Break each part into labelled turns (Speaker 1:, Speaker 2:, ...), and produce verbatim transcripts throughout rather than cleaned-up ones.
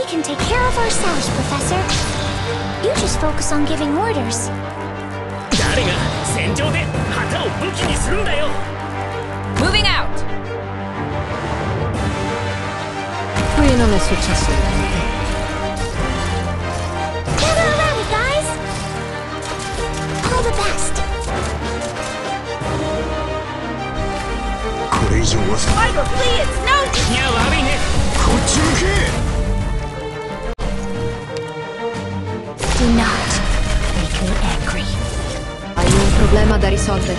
Speaker 1: can take care of ourselves, Professor. You just focus on giving orders.
Speaker 2: 誰が戦場で旗を武器にするんだよ。
Speaker 3: Moving out.
Speaker 4: Qui non è successo niente.
Speaker 1: Gather around, guys. All the best.
Speaker 5: これ以上はさ。
Speaker 3: Fighter, please, no.
Speaker 2: いや悪いね。
Speaker 5: こっち向け。
Speaker 1: Do not make me angry.
Speaker 4: Hai un problema da risolvere?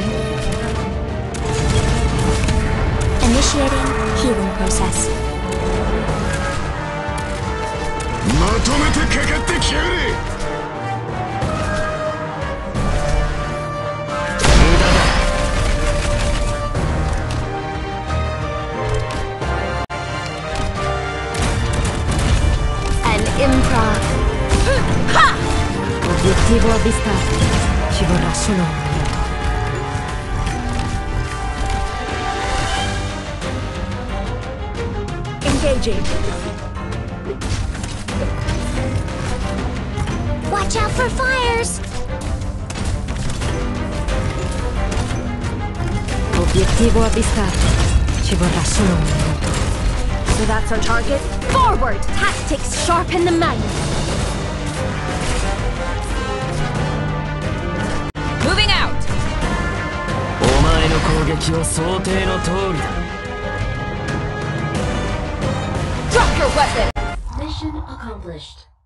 Speaker 1: Initiating healing process.
Speaker 5: まとめてかかってきやがれ。
Speaker 2: 無駄だ。
Speaker 1: An improv.
Speaker 3: Ha!
Speaker 4: Obiettivo avvistato. Ci vorrà solo un minuto.
Speaker 3: Engaging.
Speaker 1: Watch out for fires.
Speaker 4: Obiettivo avvistato. Ci vorrà solo un minuto.
Speaker 3: So that's our target? Forward! Tactics sharpen the mind. Moving out!
Speaker 2: お前の攻撃を想定の通りだ。
Speaker 3: Drop your weapon!
Speaker 6: Mission accomplished.